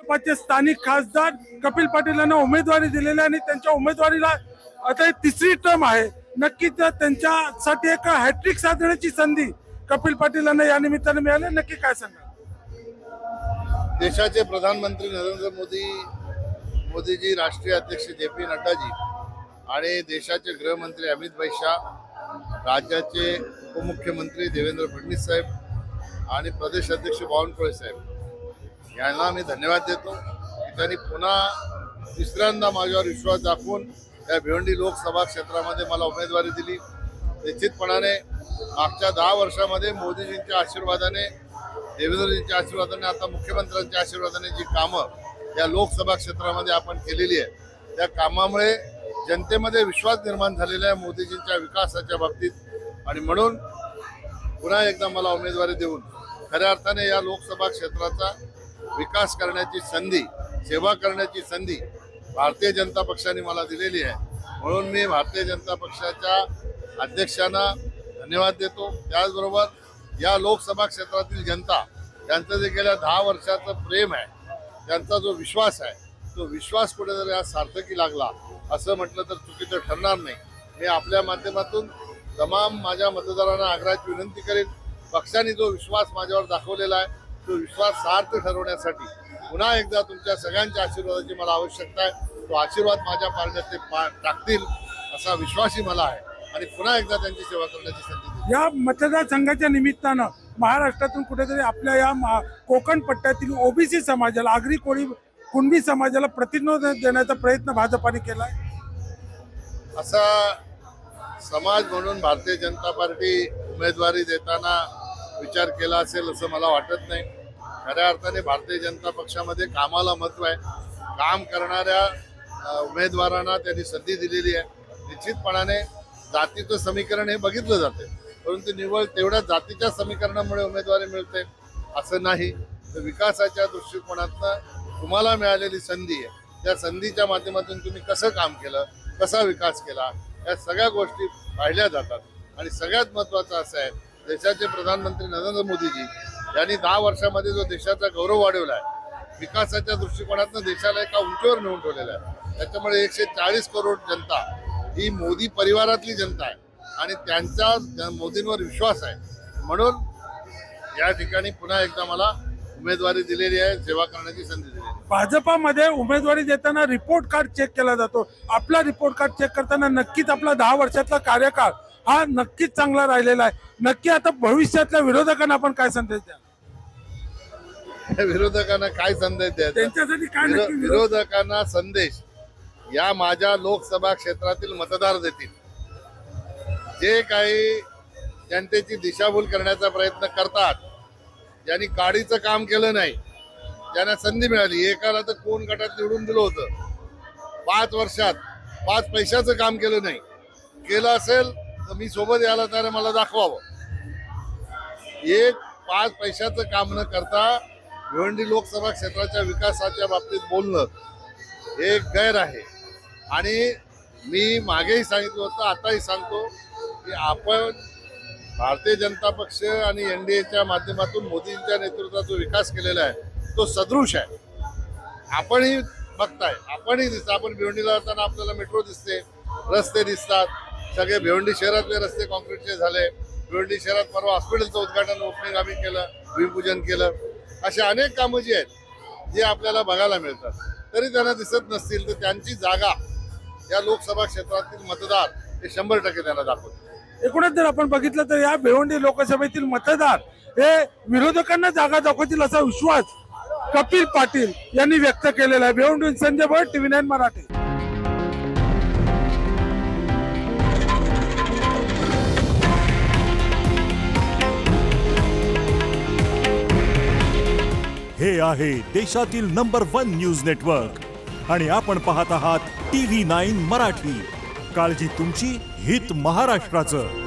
भाजपाचे स्थानिक खासदार कपिल पाटील यांना उमेदवारी दिलेली आणि त्यांच्या उमेदवारीला आता तिसरी टर्म आहे। नक्कीच त्यांच्यासाठी एक हॅट्रिक साधण्याची संधी कपिल पाटील यांना या निमित्ताने मिळाली। नक्की काय सांगा? देशाचे प्रधानमंत्री नरेंद्र मोदीजी, राष्ट्रीय अध्यक्ष जे.पी. नड्डाजी आणि देशाचे गृहमंत्री अमित भाई शाह, राज्याचे उपमुख्यमंत्री देवेंद्र फडणवीस साहेब आणि प्रदेश अध्यक्ष बावनकुळे साहेब यांना मी धन्यवाद देतो की त्यांनी पुन्हा तिसऱ्यांदा माझ्यावर विश्वास दाखवून या भिवंडी लोकसभा क्षेत्रामध्ये मला उमेदवारी दिली। निश्चितपणाने मागच्या 10 वर्षामध्ये मोदीजींच्या आशीर्वादाने, देवेंद्रजींच्या आशीर्वादाने, आता मुख्यमंत्र्यांच्या आशीर्वादाने जी कामं या लोकसभा क्षेत्रामध्ये आपण केलेली आहे, त्या कामामुळे जनतेमध्ये विश्वास निर्माण झालेला आहे मोदीजींच्या विकासाच्या बाबतीत। आणि म्हणून पुन्हा एकदा मला उमेदवारी देऊन खऱ्या अर्थाने या लोकसभा क्षेत्राचा विकास करण्याची संधी, सेवा करण्याची संधी भारतीय जनता पक्षाने मला दिलेली आहे। म्हणून मी भारतीय जनता पक्षाच्या अध्यक्षांना धन्यवाद देतो। त्याचबरोबर या लोकसभा क्षेत्रातील जनता, त्यांचं जे गेल्या 10 वर्षाचं प्रेम आहे, त्यांचा जो विश्वास आहे, तो विश्वास कुठेतरी आज सार्थकी लागला असं म्हटलं तर चुकीचं ठरणार नाही। मी आपल्या माध्यमातून तमाम माझ्या मतदारांना आग्रहाची विनंती करेन, पक्षाने जो विश्वास माझ्यावर दाखवलेला आहे तो विश्वास सार्थ ठरवण्यासाठी पुन्हा एकदा तुमच्या सगळ्यांच्या आशीर्वादाची मला आवश्यकता आहे। तो आशीर्वाद माझ्या पारड्यात ते टाकतील असा विश्वासही मला आहे आणि पुन्हा एकदा त्यांची सेवा करण्याची संधी देईल। या मतदारसंघाच्या निमित्तानं महाराष्ट्रातून कुठेतरी आपल्या या कोकण पट्ट्यातील ओबीसी समाजाला, आगरी कोळी कुणबी समाजाला प्रतिनिधित्व देण्याचा प्रयत्न भाजपाने केलाय। असा समाज म्हणून भारतीय जनता पार्टी उमेदवारी देताना विचार केला असेल असं मला वाटत नाही। खऱ्या अर्थाने भारतीय जनता पक्षामध्ये कामाला महत्त्व आहे। काम करणाऱ्या उमेदवारांना त्यांनी संधी दिलेली आहे। निश्चितपणाने जातीचं समीकरण हे बघितलं जाते, परंतु निव्वळ तेवढ्या जातीच्या समीकरणामुळे उमेदवारी मिळते असं नाही। तर विकासाच्या दृष्टिकोनातनं तुम्हाला मिळालेली संधी आहे, त्या संधीच्या माध्यमातून तुम्ही कसं काम केलं, कसा विकास केला, या सगळ्या गोष्टी पाहिल्या जातात। आणि सगळ्यात महत्त्वाचं असं आहे, देशाचे प्रधानमंत्री नरेंद्र मोदीजी यांनी 10 वर्षामध्ये जो देशाचा गौरव वाढवला आहे, विकासाच्या दृष्टिकोनातून देशाला एका उंचीवर नेऊन ठेवलेला आहे। त्याच्यामुळे 140 करोड जनता ही मोदी परिवारातली जनता आहे आणि त्यांचा मोदींवर विश्वास आहे। म्हणून या ठिकाणी पुन्हा एकदा मला उमेदवारी दिलेली आहे, सेवा करण्याची संधी दिलेली आहे। भाजपामध्ये उमेदवारी देताना रिपोर्ट कार्ड चेक केला जातो। आपला रिपोर्ट कार्ड चेक करताना नक्कीच आपला 10 वर्षातला कार्यकाळ हा नक्कीच चांगला राहिलेला आहे। नक्की आता भविष्यातल्या विरोधकांना आपण काय संदेश द्या? विरोधकांना काय संदेश द्यायचा? त्यांच्यासाठी काय विरोधकांना संदेश या माझ्या लोकसभा क्षेत्रातील मतदार देतील। जे काही जनतेची दिशाभूल करण्याचा प्रयत्न करतात, ज्यांनी काडीचं काम केलं नाही, ज्यांना संधी मिळाली, एकाला तर कोण गटात निवडून दिलं होतं, 5 वर्षात 5 पैशाचं काम केलं नाही, केलं असेल तर मी सोबत यायला तर मला दाखवावं। एक 5 पैशाचं काम न करता भिवंडी लोकसभा क्षेत्राच्या विकासाच्या बाबतीत बोलणं हे गैर आहे। आणि मी मागेही सांगितलं होतं, आताही सांगतो की आपण भारतीय जनता पक्ष आणि NDAच्या माध्यमातून मोदींच्या नेतृत्वात जो विकास केलेला आहे तो सदृश आहे। आपणही बघताय, आपणही दिसतं, आपण भिवंडीला जाताना आपल्याला मेट्रो दिसते, रस्ते दिसतात, सगळे भिवंडी शहरातले रस्ते कॉन्क्रीटचे झाले। भिवंडी शहरात परवा हॉस्पिटलचं उद्घाटन, ओपनिंग आम्ही केलं, भूमिपूजन केलं। अशा अनेक कामं जी आहेत जे आपल्याला बघायला मिळतात, तरी त्यांना दिसत नसतील तर त्यांची जागा या लोकसभा क्षेत्रातील मतदार हे 100% त्यांना दाखवतात। एकूणच जर आपण बघितलं तर या भिवंडी लोकसभेतील मतदार हे विरोधकांना जागा दाखवतील असा विश्वास कपिल पाटील यांनी व्यक्त केलेला आहे। भिवंडीहून संजय भट, TV9 मराठी। हे आहे देशातील नंबर 1 न्यूज नेटवर्क आणि आपण पाहत आहात TV9 मराठी। काळजी तुमची, हित महाराष्ट्राचं।